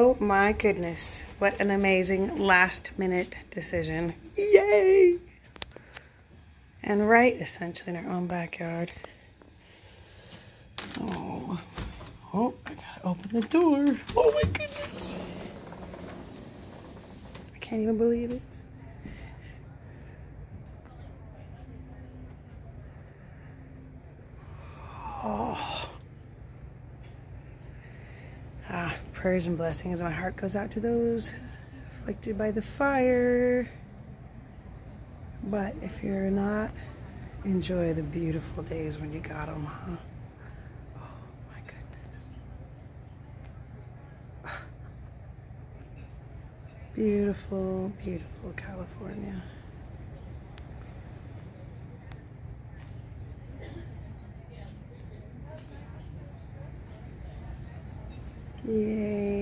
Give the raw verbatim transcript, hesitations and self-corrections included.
Oh my goodness. What an amazing last minute decision. Yay! And right essentially in our own backyard. Oh, oh, I gotta open the door. Oh my goodness. I can't even believe it. Oh. Ah, prayers and blessings. My heart goes out to those afflicted by the fire. But if you're not, enjoy the beautiful days when you got them, huh? Oh my goodness. Beautiful, beautiful California. Yay.